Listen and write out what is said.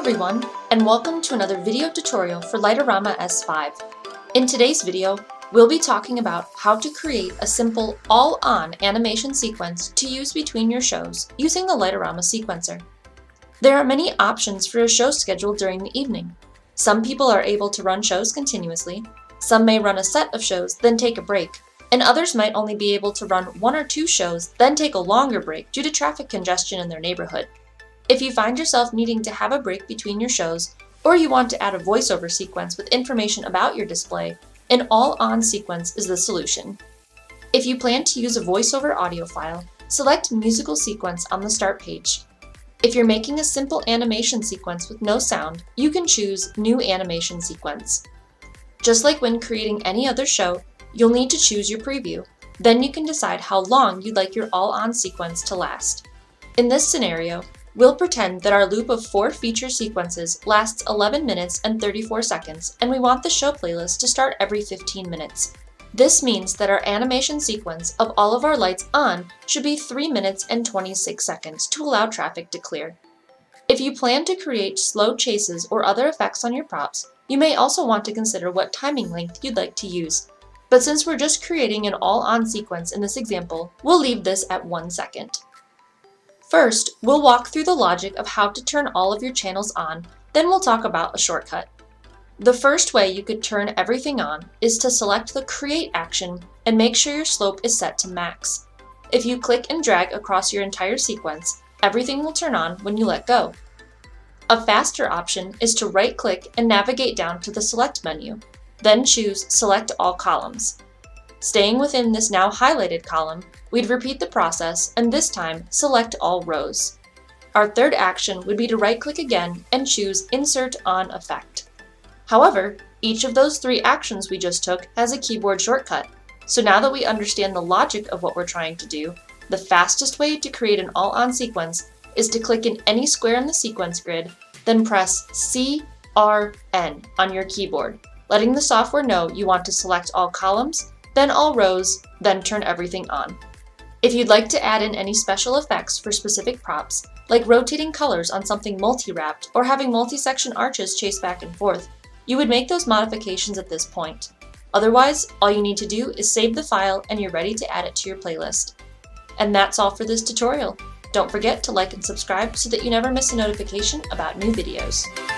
everyone, and welcome to another video tutorial for Light-O-Rama S5. In today's video, we'll be talking about how to create a simple all-on animation sequence to use between your shows using the Light-O-Rama sequencer. There are many options for a show schedule during the evening. Some people are able to run shows continuously, some may run a set of shows then take a break, and others might only be able to run 1 or 2 shows then take a longer break due to traffic congestion in their neighborhood. If you find yourself needing to have a break between your shows, or you want to add a voiceover sequence with information about your display, an all-on sequence is the solution. If you plan to use a voiceover audio file, select Musical Sequence on the Start page. If you're making a simple animation sequence with no sound, you can choose New Animation Sequence. Just like when creating any other show, you'll need to choose your preview. Then you can decide how long you'd like your all-on sequence to last. In this scenario, we'll pretend that our loop of 4 feature sequences lasts 11 minutes and 34 seconds, and we want the show playlist to start every 15 minutes. This means that our animation sequence of all of our lights on should be 3 minutes and 26 seconds to allow traffic to clear. If you plan to create slow chases or other effects on your props, you may also want to consider what timing length you'd like to use. But since we're just creating an all-on sequence in this example, we'll leave this at 1 second. First, we'll walk through the logic of how to turn all of your channels on, then we'll talk about a shortcut. The first way you could turn everything on is to select the Create action and make sure your slope is set to max. If you click and drag across your entire sequence, everything will turn on when you let go. A faster option is to right-click and navigate down to the Select menu, then choose Select All Columns. Staying within this now highlighted column, we'd repeat the process and this time select all rows. Our third action would be to right-click again and choose Insert On Effect. However, each of those 3 actions we just took has a keyboard shortcut, so now that we understand the logic of what we're trying to do, the fastest way to create an all-on sequence is to click in any square in the sequence grid, then press CRN on your keyboard, letting the software know you want to select all columns, then all rows, then turn everything on. If you'd like to add in any special effects for specific props, like rotating colors on something multi-wrapped or having multi-section arches chase back and forth, you would make those modifications at this point. Otherwise, all you need to do is save the file and you're ready to add it to your playlist. And that's all for this tutorial. Don't forget to like and subscribe so that you never miss a notification about new videos.